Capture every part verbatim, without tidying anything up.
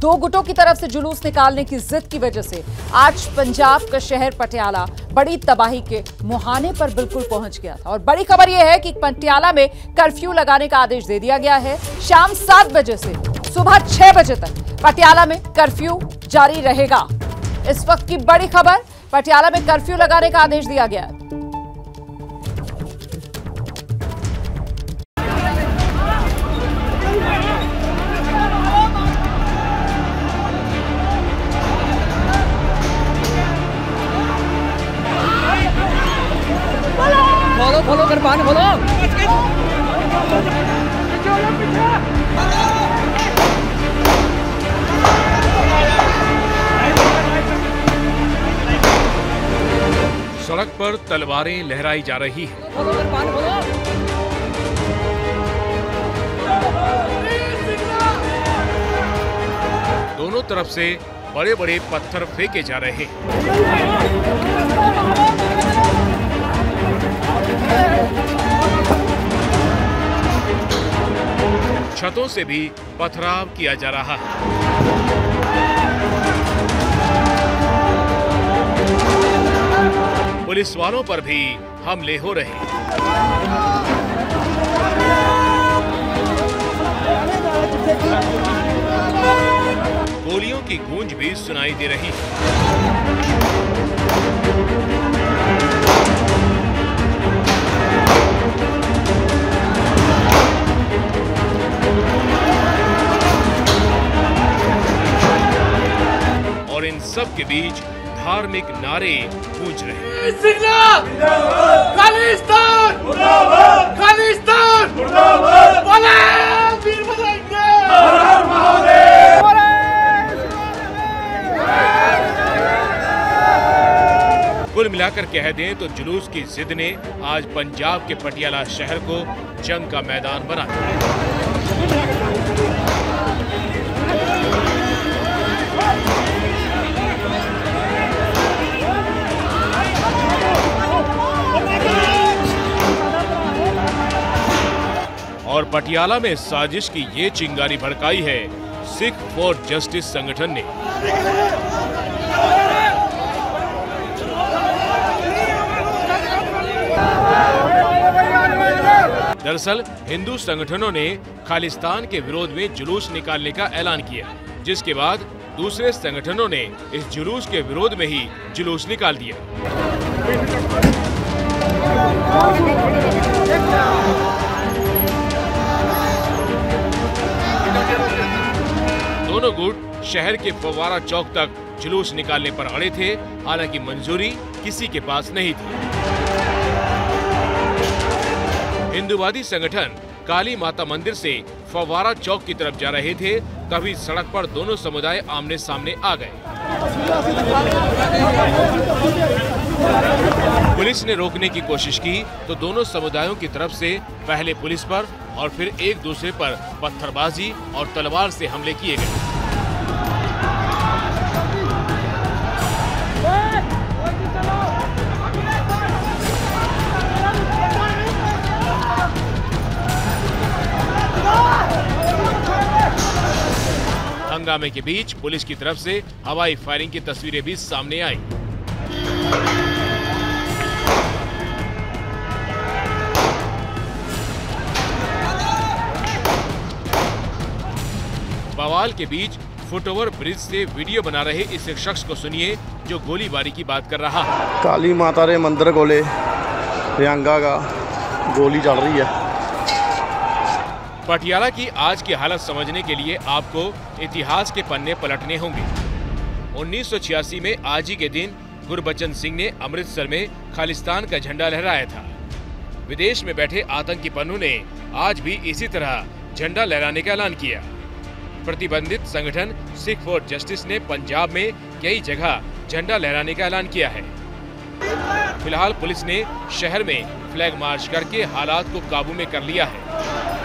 दो गुटों की तरफ से जुलूस निकालने की जिद की वजह से आज पंजाब का शहर पटियाला बड़ी तबाही के मुहाने पर बिल्कुल पहुंच गया था। और बड़ी खबर यह है कि पटियाला में कर्फ्यू लगाने का आदेश दे दिया गया है। शाम सात बजे से सुबह छह बजे तक पटियाला में कर्फ्यू जारी रहेगा। इस वक्त की बड़ी खबर, पटियाला में कर्फ्यू लगाने का आदेश दिया गया है। खोलो खोलो कृपान खोलो। सड़क पर तलवारें लहराई जा रही हैं। खोलो कृपान खोलो। दोनों तरफ से बड़े बड़े पत्थर फेंके जा रहे हैं। छतों से भी पथराव किया जा रहा है। पुलिस वालों पर भी हमले हो रहे हैं। गोलियों की गूंज भी सुनाई दे रही है। और इन सब के बीच धार्मिक नारे गूंज रहे हैं। खालिस्तान मुर्दाबाद, खालिस्तान मुर्दाबाद, बोले वीर बजरंगी, हर हर महादेव। कुल मिलाकर कह दें तो जुलूस की जिद ने आज पंजाब के पटियाला शहर को जंग का मैदान बना दिया। और पटियाला में साजिश की ये चिंगारी भड़काई है सिख फॉर जस्टिस संगठन ने। दरअसल हिंदू संगठनों ने खालिस्तान के विरोध में जुलूस निकालने का ऐलान किया, जिसके बाद दूसरे संगठनों ने इस जुलूस के विरोध में ही जुलूस निकाल दिया। दोनों गुट शहर के फव्वारा चौक तक जुलूस निकालने पर अड़े थे, हालांकि मंजूरी किसी के पास नहीं थी। हिंदूवादी संगठन काली माता मंदिर से फव्वारा चौक की तरफ जा रहे थे, तभी सड़क पर दोनों समुदाय आमने सामने आ गए। पुलिस ने रोकने की कोशिश की तो दोनों समुदायों की तरफ से पहले पुलिस पर और फिर एक दूसरे पर पत्थरबाजी और तलवार से हमले किए गए। हंगामे के बीच पुलिस की तरफ से हवाई फायरिंग की तस्वीरें भी सामने आई। बवाल के बीच फुटओवर ब्रिज से वीडियो बना रहे इस शख्स को सुनिए जो गोलीबारी की बात कर रहा है। काली माता रे मंदिर कोले रियांगा का गोली चल रही है। पटियाला की आज की हालत समझने के लिए आपको इतिहास के पन्ने पलटने होंगे। उन्नीस सौ छियासी में आज ही के दिन गुरबचन सिंह ने अमृतसर में खालिस्तान का झंडा लहराया था। विदेश में बैठे आतंकी पन्नू ने आज भी इसी तरह झंडा लहराने का ऐलान किया। प्रतिबंधित संगठन सिख फॉर जस्टिस ने पंजाब में कई जगह झंडा लहराने का ऐलान किया है। फिलहाल पुलिस ने शहर में फ्लैग मार्च करके हालात को काबू में कर लिया है।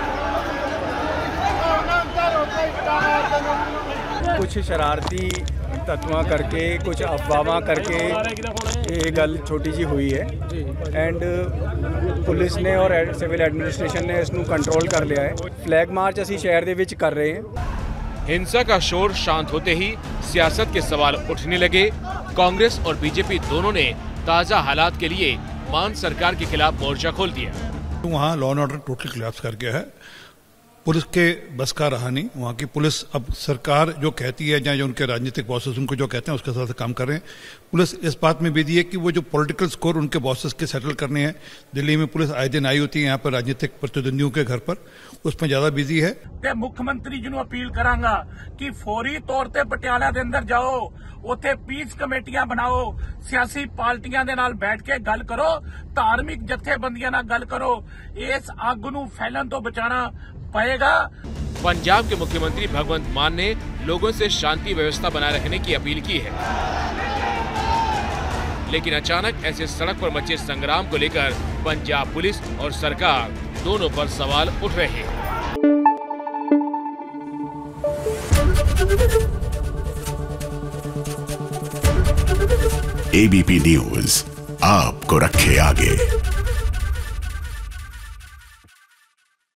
कुछ शरारती तत्व करके कुछ अफवाह करके ये गल छोटी जी हुई है एंड पुलिस ने और सिविल एडमिनिस्ट्रेशन ने इसनू कंट्रोल कर लिया है। फ्लैग मार्च असी शहर दे विच कर रहे हैं हिंसा का शोर शांत होते ही सियासत के सवाल उठने लगे। कांग्रेस और बीजेपी दोनों ने ताजा हालात के लिए मान सरकार के खिलाफ मोर्चा खोल दिया। वहाँ law and order total collapse कर गया है। पुलिस के बस का रहा नहीं। वहाँ की पुलिस अब सरकार जो कहती है, या जो उनके राजनीतिक बॉसेस उनको जो कहते हैं उसके साथ काम कर रहे हैं। पुलिस इस बात में बिजी है कि वो जो पॉलिटिकल स्कोर उनके बॉसेस के सेटल करने हैं। दिल्ली में पुलिस आए दिन आई होती है यहाँ पर राजनीतिक प्रतिद्वंदियों के घर पर, उसमें ज्यादा बिजी है। ਤੇ ਮੁੱਖਮੰਤਰੀ ਜੀ ਨੂੰ ਅਪੀਲ ਕਰਾਂਗਾ ਕਿ ਫੌਰੀ ਤੌਰ ਤੇ ਪਟਿਆਲਾ ਦੇ ਅੰਦਰ ਜਾਓ, ਉੱਥੇ ਪੀਸ ਕਮੇਟੀਆਂ ਬਣਾਓ, ਸਿਆਸੀ ਪਾਰਟੀਆਂ ਦੇ ਨਾਲ ਬੈਠ ਕੇ ਗੱਲ ਕਰੋ, ਧਾਰਮਿਕ ਜਥੇਬੰਦੀਆਂ ਨਾਲ ਗੱਲ ਕਰੋ, ਇਸ ਅੱਗ ਨੂੰ ਫੈਲਣ ਤੋਂ ਬਚਾਉਣਾ पड़ेगा। पंजाब के मुख्यमंत्री भगवंत मान ने लोगों से शांति व्यवस्था बनाए रखने की अपील की है, लेकिन अचानक ऐसे सड़क पर मचे संग्राम को लेकर पंजाब पुलिस और सरकार दोनों पर सवाल उठ रहे हैं। एबीपी न्यूज आपको रखे आगे।